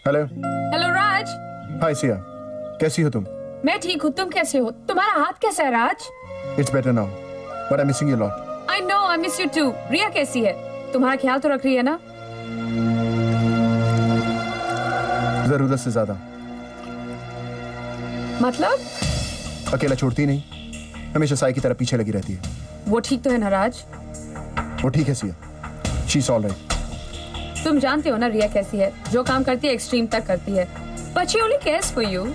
Hello. Hello Raj. Hi Siya, कैसी हो तुम? मैं ठीक हूँ, तुम कैसे हो? तुम्हारा हाथ कैसा है Raj? It's better now, but I am missing you lot. I know, I miss you too. Riya कैसी है? तुम्हारा ख्याल तो रख रही है ना? जरूरत से ज्यादा। मतलब? अकेला छोड़ती नहीं, हमेशा साई की तरह पीछे लगी रहती है। वो ठीक तो है ना राज? वो ठीक है सिया, शी इज ऑलराइट। तुम जानते हो ना रिया कैसी है, जो काम करती है एक्सट्रीम तक करती है। But she only cares for you.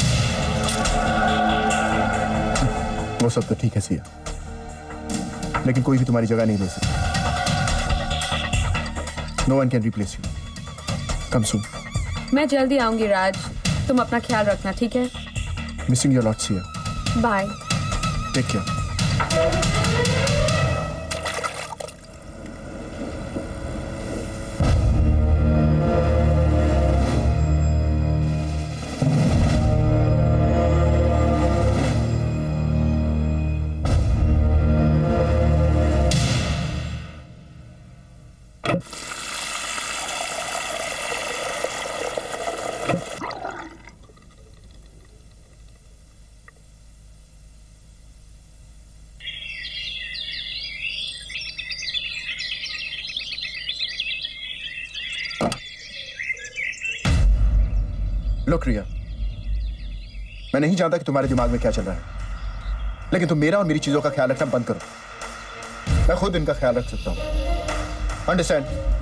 वो सब तो ठीक है सिया, लेकिन कोई भी तुम्हारी जगह नहीं ले सकता। No one can replace you. Come soon. मैं जल्दी आऊंगी राज, तुम अपना ख्याल रखना, ठीक है? Missing your lot Siya. Bye. Take care. Look Riya, मैं नहीं जानता कि तुम्हारे दिमाग में क्या चल रहा है, लेकिन तुम मेरा और मेरी चीजों का ख्याल रखना बंद करो। मैं खुद इनका ख्याल रख सकता हूं। अंडरस्टैंड?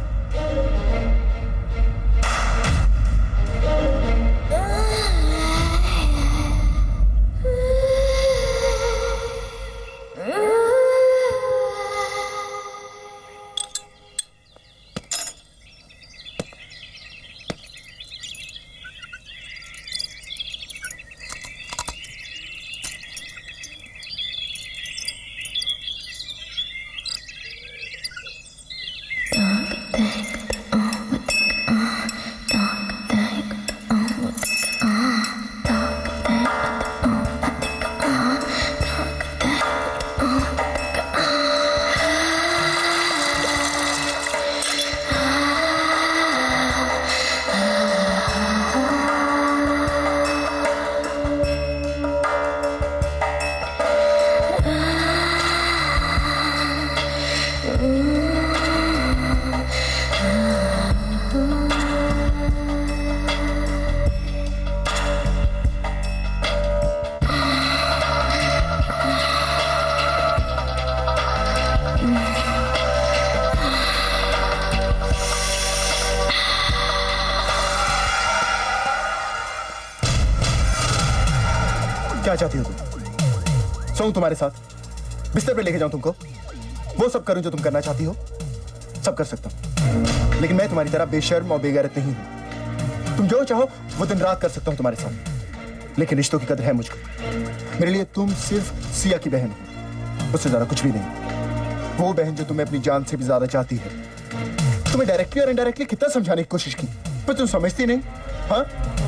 क्या चाहती हो तुम? सोऊं तुम्हारे साथ, बिस्तर पे लेके जाऊं तुमको, वो सब करूं जो तुम करना चाहती हो? सब कर सकता हूं, लेकिन मैं तुम्हारी तरह बेशर्म और बेगैरत नहीं हूं। तुम जो चाहो वो दिन रात कर सकता हूं तुम्हारे साथ, लेकिन रिश्तों की कदर है मुझको। मेरे लिए तुम सिर्फ सिया की बहन हो, उससे ज्यादा कुछ भी नहीं। वो बहन जो तुम्हें अपनी जान से भी ज्यादा चाहती है। तुम्हें डायरेक्टली और इनडायरेक्टली कितना समझाने की कोशिश की, पर तुम समझती नहीं। हाँ,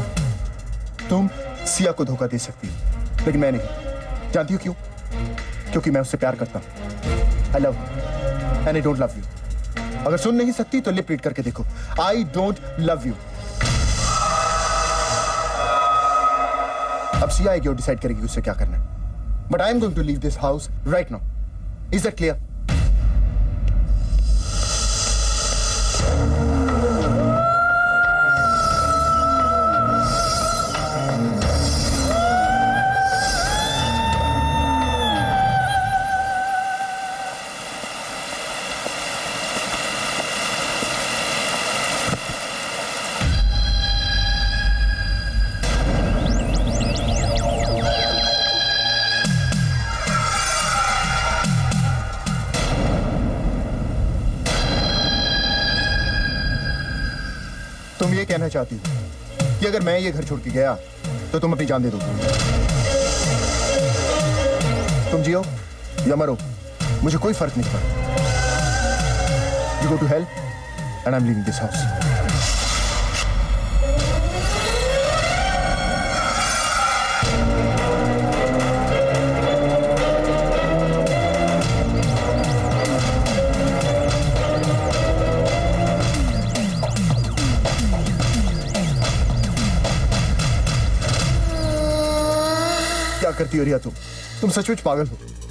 तुम सिया को धोखा दे सकती हो, लेकिन मैं नहीं। जानती हो क्यों? क्योंकि मैं उससे प्यार करता हूं। I love and I don't love you. अगर सुन नहीं सकती तो लिप रीड करके देखो, आई डोंट लव यू। अब सिया आएगी और डिसाइड करेगी उससे क्या करना है। But I am going to leave this house right now. Is that clear? तुम ये कहना चाहती हो कि अगर मैं ये घर छोड़ के गया तो तुम अपनी जान दे दोगे? तुम जियो या मरो, मुझे कोई फर्क नहीं पड़ता। You go to hell and I am leaving this house. क्या करती हो रिया तुम सचमुच पागल हो।